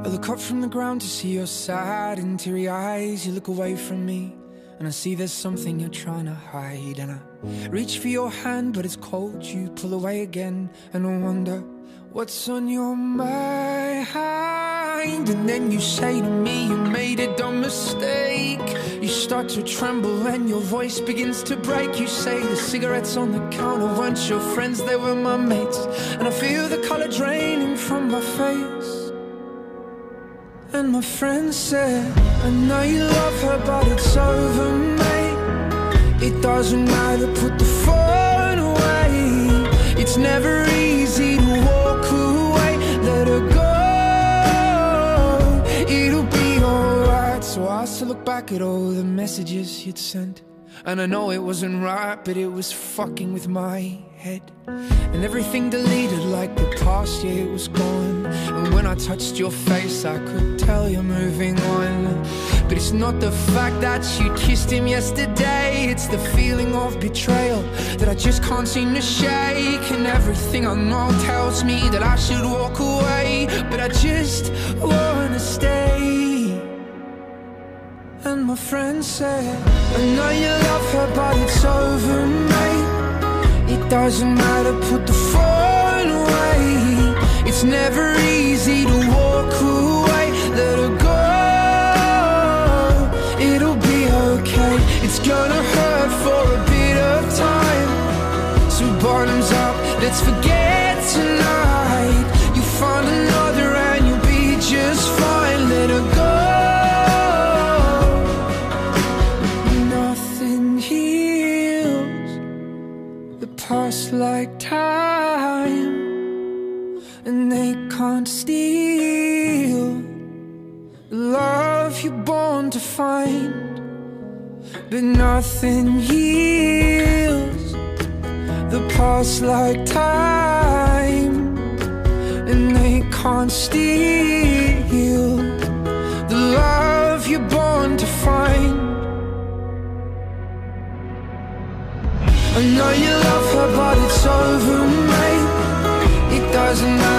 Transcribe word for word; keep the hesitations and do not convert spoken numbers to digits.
I look up from the ground to see your sad and teary eyes. You look away from me and I see there's something you're trying to hide. And I reach for your hand but it's cold. You pull away again and I wonder what's on your mind. And then you say to me you made a dumb mistake. You start to tremble and your voice begins to break. You say the cigarettes on the counter weren't your friends, they were my mates. And I feel the color draining from my face. And my friend said, I know you love her but it's over, mate. It doesn't matter, put the phone away. It's never easy to walk away. Let her go, it'll be alright. So I still look back at all the messages you'd sent, and I know it wasn't right, but it was fucking with my head. And everything deleted like the past, yeah, it was gone. And when I touched your face, I could tell you're moving on. But it's not the fact that you kissed him yesterday, it's the feeling of betrayal that I just can't seem to shake. And everything I know tells me that I should walk away, but I just wanna stay. And my friend said, I know you love her but it's over, mate. It doesn't matter, put the phone away. It's never easy to walk away. Let her go, it'll be okay. It's gonna hurt for a bit of time. So bottoms up, let's forget tonight. You find another and you'll be just fine. Let her go. Past like time, and they can't steal the love you're born to find. But nothing heals the past like time, and they can't steal the love you're born to find. I know you love her but it's over, mate. It doesn't matter.